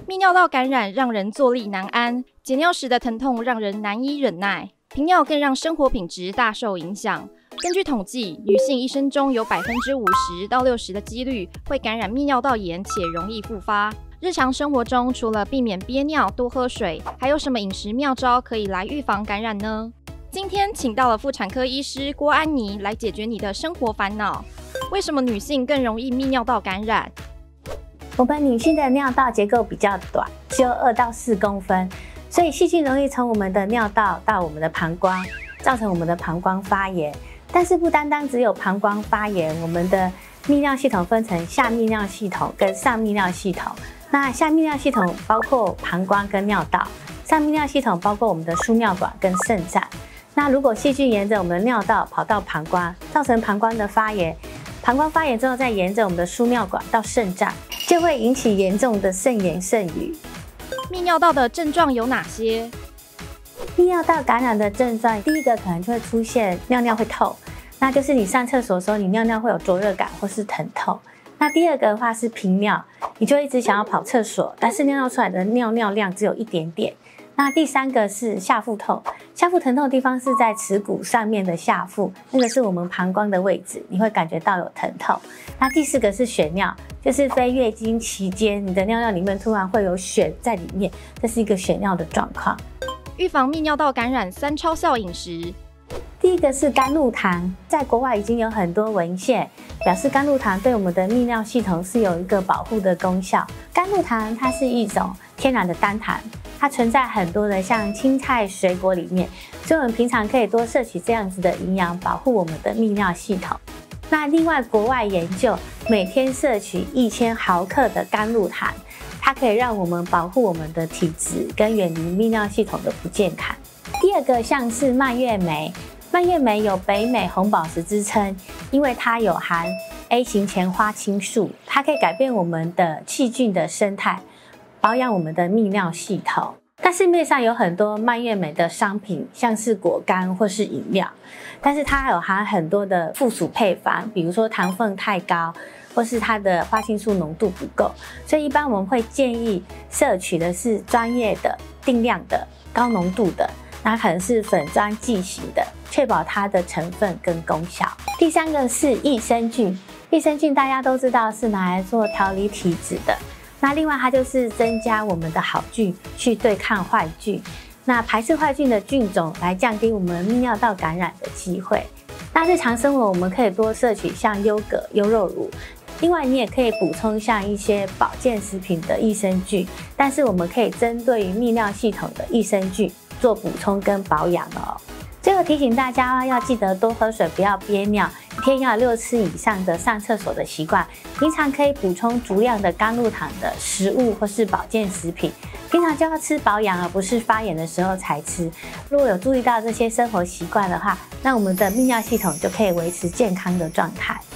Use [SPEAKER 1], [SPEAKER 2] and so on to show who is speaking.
[SPEAKER 1] 泌尿道感染让人坐立难安，解尿时的疼痛让人难以忍耐，频尿更让生活品质大受影响。根据统计，女性一生中有50%到60%的几率会感染泌尿道炎，且容易复发。日常生活中，除了避免憋尿、多喝水，还有什么饮食妙招可以来预防感染呢？今天请到了妇产科医师郭安妮来解决你的生活烦恼。为什么女性更容易泌尿道感染？
[SPEAKER 2] 我们女性的尿道结构比较短，只有2到4公分，所以细菌容易从我们的尿道到我们的膀胱，造成我们的膀胱发炎。但是不单单只有膀胱发炎，我们的泌尿系统分成下泌尿系统跟上泌尿系统。那下泌尿系统包括膀胱跟尿道，上泌尿系统包括我们的输尿管跟肾脏。那如果细菌沿着我们的尿道跑到膀胱，造成膀胱的发炎，膀胱发炎之后再沿着我们的输尿管到肾脏，就会引起严重的肾炎肾盂。
[SPEAKER 1] 泌尿道的症状有哪些？
[SPEAKER 2] 泌尿道感染的症状，第一个可能就会出现尿尿会透，那就是你上厕所的时候，你尿尿会有灼热感或是疼痛。那第二个的话是频尿，你就一直想要跑厕所，但是尿出来的尿量只有一点点。那第三个是下腹痛，下腹疼痛的地方是在耻骨上面的下腹，那个是我们膀胱的位置，你会感觉到有疼痛。那第4个是血尿，就是非月经期间，你的尿里面突然会有血在里面，这是一个血尿的状况。
[SPEAKER 1] 预防泌尿道感染3超效饮食。
[SPEAKER 2] 第一个是甘露糖，在国外已经有很多文献表示甘露糖对我们的泌尿系统是有一个保护的功效。甘露糖它是一种天然的单糖，它存在很多的像青菜、水果里面，所以我们平常可以多摄取这样子的营养，保护我们的泌尿系统。那另外国外研究，每天摄取1000毫克的甘露糖，它可以让我们保护我们的体质，跟远离泌尿系统的不健康。第二个像是蔓越莓，蔓越莓有北美红宝石之称，因为它有含 A 型前花青素，它可以改变我们的细菌的生态，保养我们的泌尿系统。但市面上有很多蔓越莓的商品，像是果干或是饮料，但是它还有含很多的附属配方，比如说糖分太高，或是它的花青素浓度不够，所以一般我们会建议摄取的是专业的、定量的、高浓度的，那可能是粉专剂型的，确保它的成分跟功效。第3个是益生菌，益生菌大家都知道是拿来做调理体质的，那另外它就是增加我们的好菌去对抗坏菌，那排斥坏菌的菌种来降低我们泌尿道感染的机会。那日常生活我们可以多摄取像优格、优酪乳，另外你也可以补充像一些保健食品的益生菌，但是我们可以针对于泌尿系统的益生菌做补充跟保养哦。最后提醒大家要记得多喝水，不要憋尿，一天要6次以上的上厕所的习惯。平常可以补充足量的甘露糖的食物或是保健食品，平常就要吃保养，而不是发炎的时候才吃。如果有注意到这些生活习惯的话，那我们的泌尿系统就可以维持健康的状态。